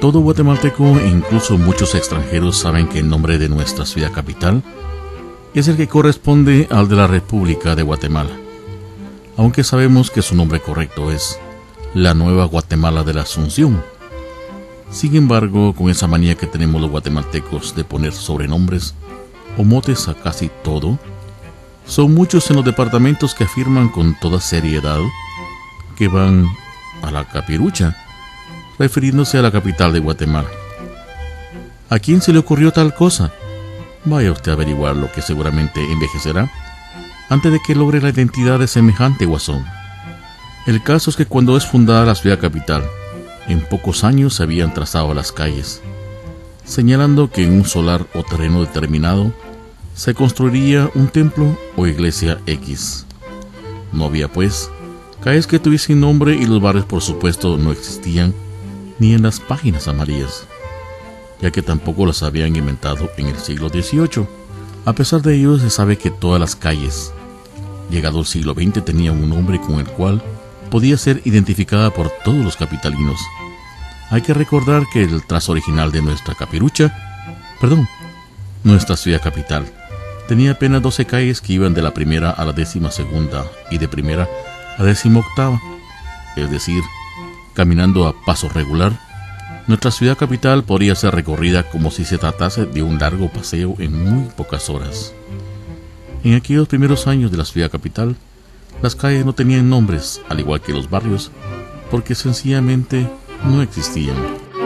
Todo guatemalteco e incluso muchos extranjeros saben que el nombre de nuestra ciudad capital es el que corresponde al de la República de Guatemala, aunque sabemos que su nombre correcto es la Nueva Guatemala de la Asunción. Sin embargo, con esa manía que tenemos los guatemaltecos de poner sobrenombres o motes a casi todo, son muchos en los departamentos que afirman con toda seriedad que van a la Capirucha, refiriéndose a la capital de Guatemala. ¿A quién se le ocurrió tal cosa? Vaya usted a averiguar lo que seguramente envejecerá antes de que logre la identidad de semejante guasón. El caso es que cuando es fundada la ciudad capital, en pocos años se habían trazado las calles, señalando que en un solar o terreno determinado se construiría un templo o iglesia X. No había pues calles que tuviesen nombre y los barrios por supuesto no existían ni en las páginas amarillas, ya que tampoco las habían inventado en el siglo XVIII. A pesar de ello, se sabe que todas las calles, llegado el siglo XX, tenían un nombre con el cual podía ser identificada por todos los capitalinos. Hay que recordar que el trazo original de nuestra nuestra ciudad capital, tenía apenas 12 calles que iban de la primera a la 12ª y de primera a 18ª, es decir, caminando a paso regular, nuestra ciudad capital podría ser recorrida como si se tratase de un largo paseo en muy pocas horas. En aquellos primeros años de la ciudad capital, las calles no tenían nombres, al igual que los barrios, porque sencillamente no existían.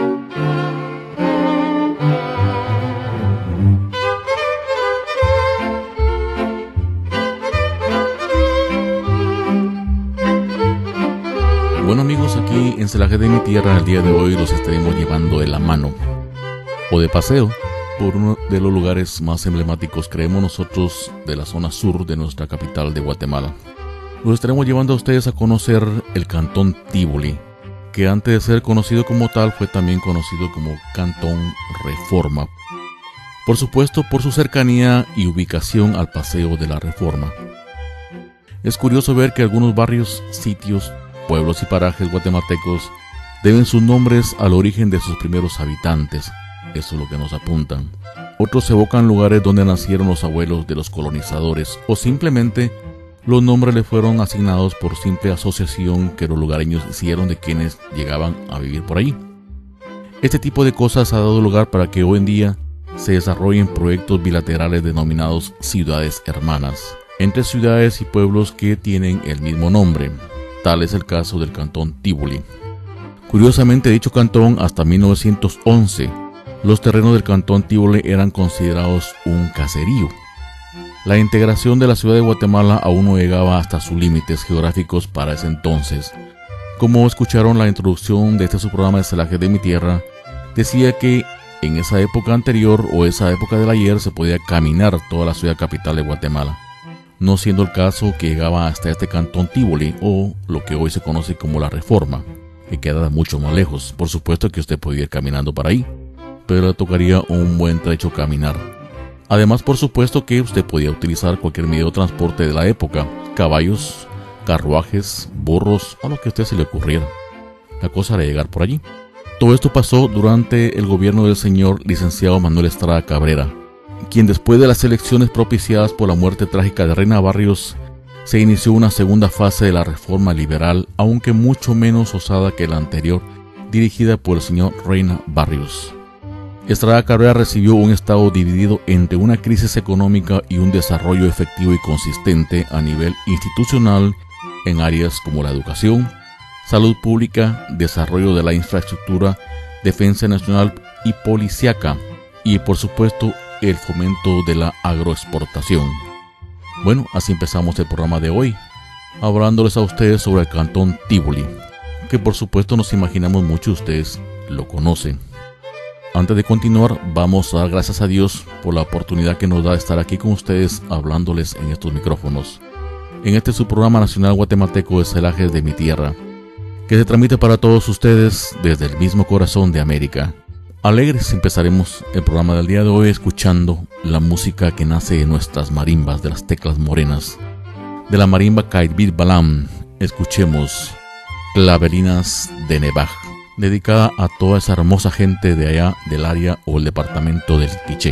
Bueno amigos, aquí en Celaje de mi Tierra, el día de hoy los estaremos llevando de la mano o de paseo por uno de los lugares más emblemáticos, creemos nosotros, de la zona sur de nuestra capital de Guatemala. Los estaremos llevando a ustedes a conocer el Cantón Tívoli, que antes de ser conocido como tal fue también conocido como Cantón Reforma, por supuesto por su cercanía y ubicación al Paseo de la Reforma. Es curioso ver que algunos barrios, sitios, pueblos y parajes guatemaltecos deben sus nombres al origen de sus primeros habitantes, eso es lo que nos apuntan. Otros evocan lugares donde nacieron los abuelos de los colonizadores, o simplemente los nombres le fueron asignados por simple asociación que los lugareños hicieron de quienes llegaban a vivir por ahí. Este tipo de cosas ha dado lugar para que hoy en día se desarrollen proyectos bilaterales denominados ciudades hermanas, entre ciudades y pueblos que tienen el mismo nombre. Tal es el caso del Cantón Tívoli. Curiosamente, dicho cantón, hasta 1911, los terrenos del Cantón Tívoli eran considerados un caserío. La integración de la ciudad de Guatemala aún no llegaba hasta sus límites geográficos para ese entonces. Como escucharon la introducción de este su programa de Celaje de mi Tierra, decía que en esa época anterior o esa época del ayer se podía caminar toda la ciudad capital de Guatemala, no siendo el caso que llegaba hasta este Cantón Tívoli, o lo que hoy se conoce como la Reforma, que queda mucho más lejos. Por supuesto que usted podía ir caminando para ahí, pero le tocaría un buen trecho caminar. Además, por supuesto que usted podía utilizar cualquier medio de transporte de la época, caballos, carruajes, burros, o lo que a usted se le ocurriera. La cosa era llegar por allí. Todo esto pasó durante el gobierno del señor licenciado Manuel Estrada Cabrera, quien después de las elecciones propiciadas por la muerte trágica de Reina Barrios, se inició una segunda fase de la reforma liberal, aunque mucho menos osada que la anterior, dirigida por el señor Reina Barrios. Estrada Cabrera recibió un estado dividido entre una crisis económica y un desarrollo efectivo y consistente a nivel institucional en áreas como la educación, salud pública, desarrollo de la infraestructura, defensa nacional y policíaca, y por supuesto el fomento de la agroexportación. Bueno, así empezamos el programa de hoy, hablándoles a ustedes sobre el Cantón Tívoli, que por supuesto nos imaginamos muchos de ustedes lo conocen. Antes de continuar, vamos a dar gracias a Dios por la oportunidad que nos da de estar aquí con ustedes hablándoles en estos micrófonos, en este su programa nacional guatemalteco de Celajes de mi Tierra, que se transmite para todos ustedes desde el mismo corazón de América. Alegres empezaremos el programa del día de hoy escuchando la música que nace de nuestras marimbas, de las teclas morenas, de la marimba Cairbil Balam. Escuchemos Claverinas de Nevaj. dedicada a toda esa hermosa gente de allá del área o el departamento del Tiché.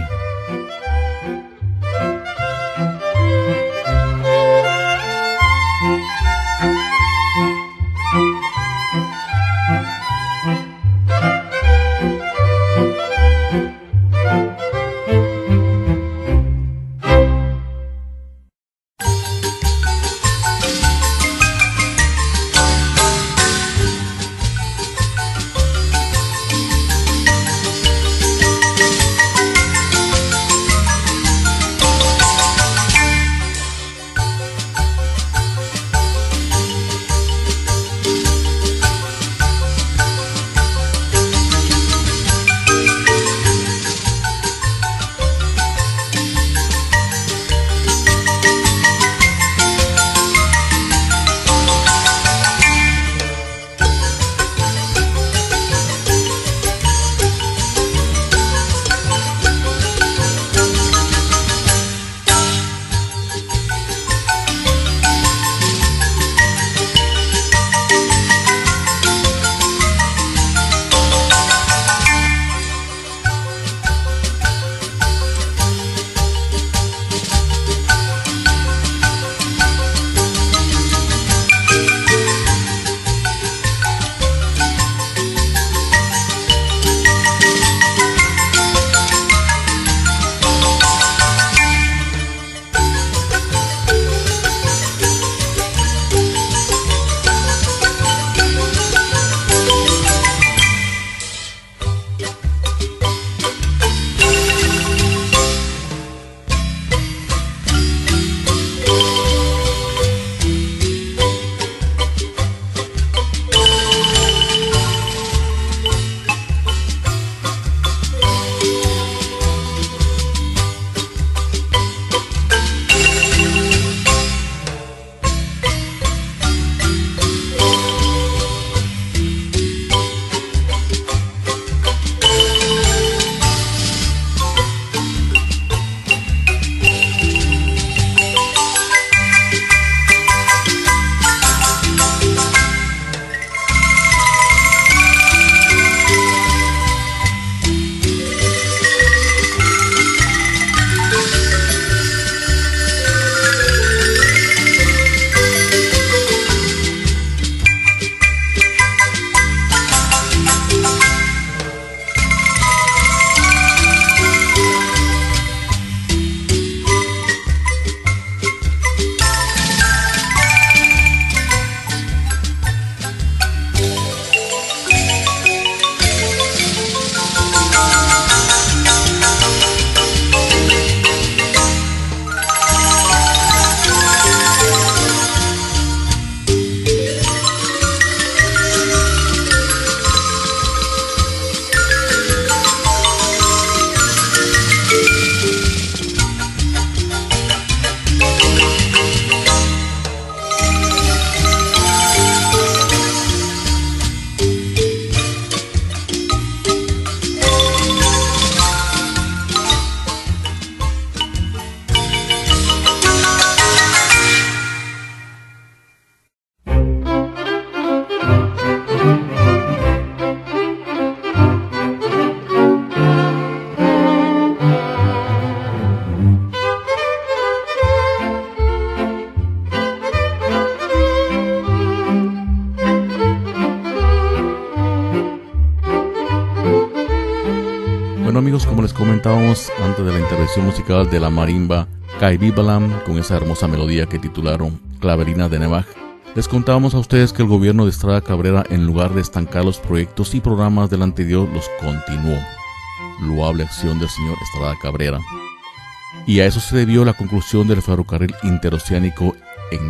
Bueno amigos, como les comentábamos antes de la intervención musical de la marimba Caibibalam, con esa hermosa melodía que titularon Claverina de Nevaj, les contábamos a ustedes que el gobierno de Estrada Cabrera, en lugar de estancar los proyectos y programas del anterior, los continuó. Loable acción del señor Estrada Cabrera. Y a eso se debió la conclusión del ferrocarril interoceánico en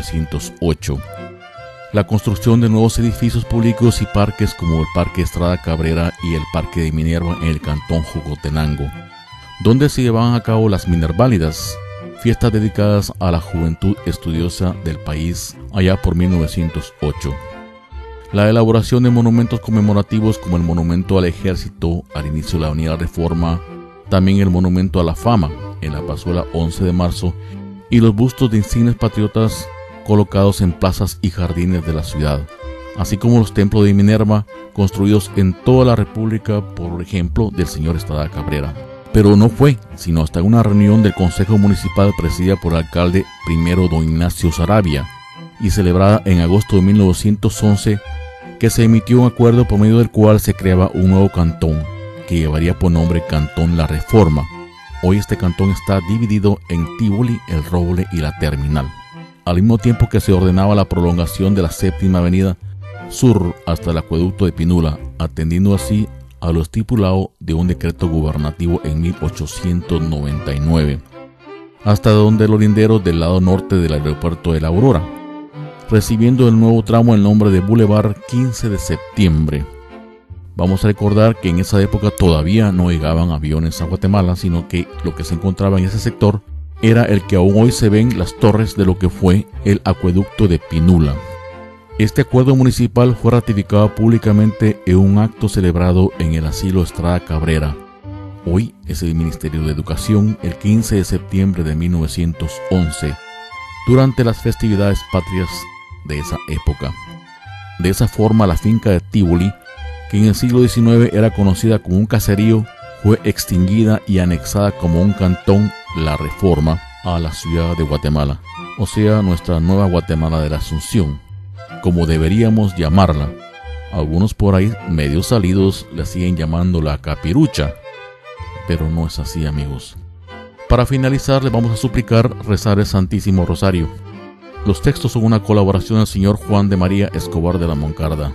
1908. La construcción de nuevos edificios públicos y parques como el Parque Estrada Cabrera y el Parque de Minerva en el cantón Jocotenango, donde se llevaban a cabo las Minerválidas, fiestas dedicadas a la juventud estudiosa del país allá por 1908. La elaboración de monumentos conmemorativos como el Monumento al Ejército al inicio de la Avenida Reforma, también el Monumento a la Fama en la Plazuela 11 de marzo y los bustos de insignes patriotas colocados en plazas y jardines de la ciudad, así como los templos de Minerva construidos en toda la República, por ejemplo, del señor Estrada Cabrera. Pero no fue sino hasta una reunión del Consejo Municipal presidida por el alcalde primero don Ignacio Saravia y celebrada en agosto de 1911 que se emitió un acuerdo por medio del cual se creaba un nuevo cantón que llevaría por nombre Cantón La Reforma. Hoy este cantón está dividido en Tívoli, El Roble y La Terminal, al mismo tiempo que se ordenaba la prolongación de la Séptima Avenida Sur hasta el acueducto de Pinula, atendiendo así a lo estipulado de un decreto gubernativo en 1899, hasta donde los linderos del lado norte del aeropuerto de La Aurora, recibiendo el nuevo tramo el nombre de Boulevard 15 de Septiembre. Vamos a recordar que en esa época todavía no llegaban aviones a Guatemala, sino que lo que se encontraba en ese sector era el que aún hoy se ven las torres de lo que fue el acueducto de Pinula. Este acuerdo municipal fue ratificado públicamente en un acto celebrado en el Asilo Estrada Cabrera. Hoy es el Ministerio de Educación, el 15 de septiembre de 1911, durante las festividades patrias de esa época. De esa forma, la finca de Tívoli, que en el siglo XIX era conocida como un caserío, fue extinguida y anexada como un cantón La Reforma a la ciudad de Guatemala, o sea, nuestra nueva Guatemala de la Asunción, como deberíamos llamarla. Algunos por ahí, medio salidos, la siguen llamando la Capirucha, pero no es así, amigos. Para finalizar, le vamos a suplicar rezar el Santísimo Rosario. Los textos son una colaboración del señor Juan de María Escobar de la Moncarda.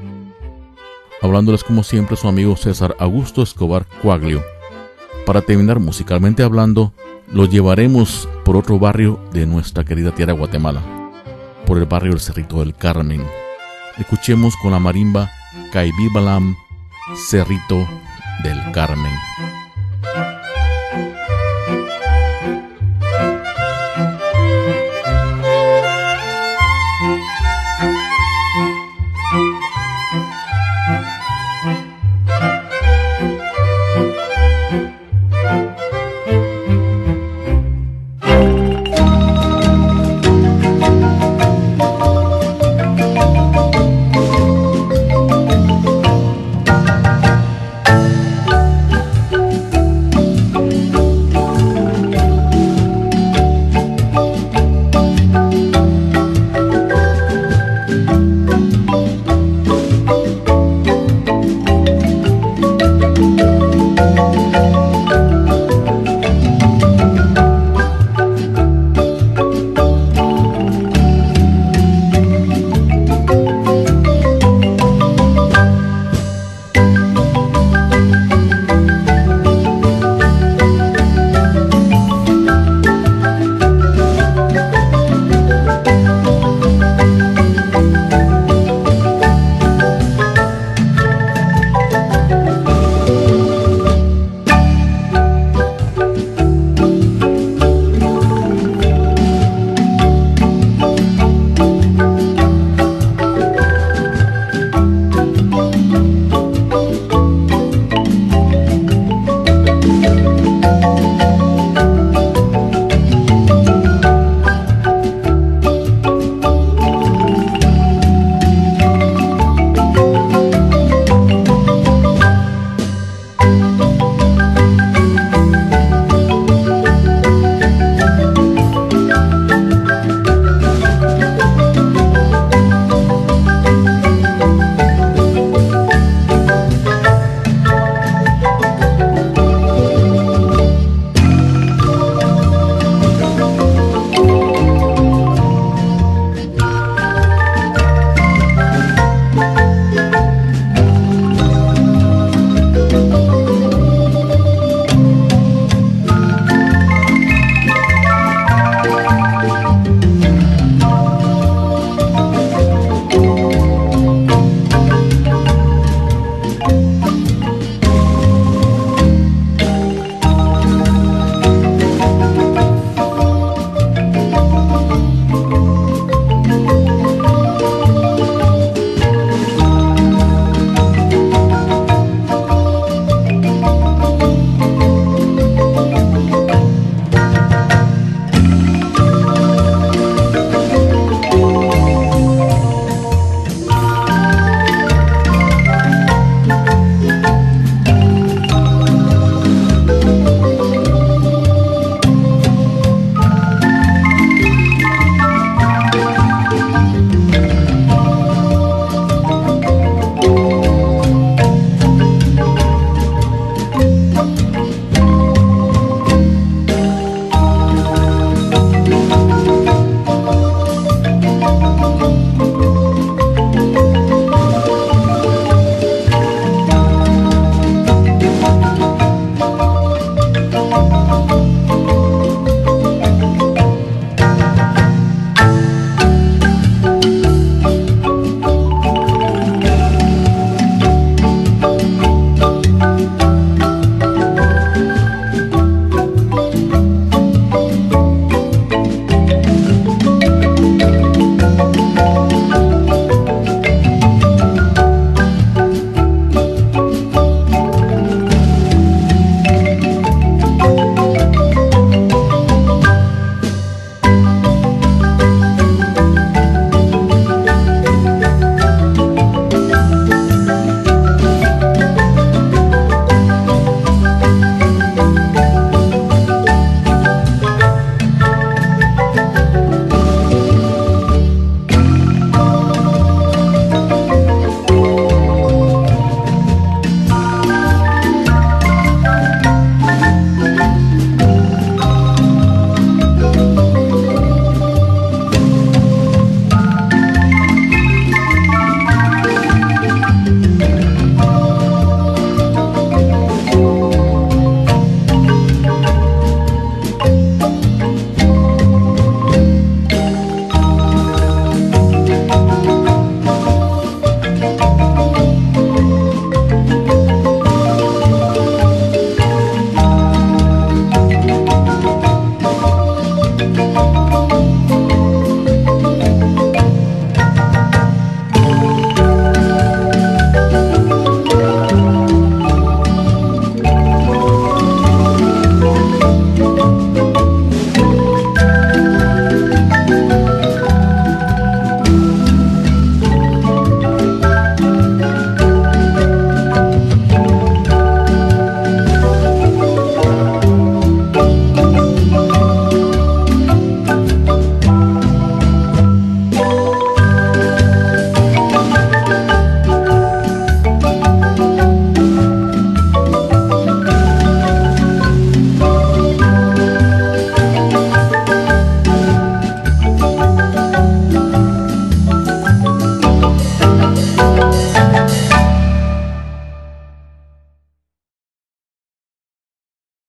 Hablándoles como siempre su amigo César Augusto Escobar Cuaglio. Para terminar, musicalmente hablando, los llevaremos por otro barrio de nuestra querida tierra Guatemala, por el barrio del Cerrito del Carmen. Escuchemos con la marimba Caibibalam, Cerrito del Carmen.